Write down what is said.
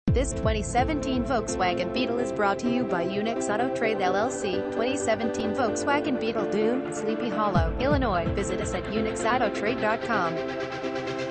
This 2017 Volkswagen Beetle is brought to you by Unix Auto Trade LLC. 2017 Volkswagen Beetle, Dune, Sleepy Hollow, Illinois. Visit us at unixautotrade.com.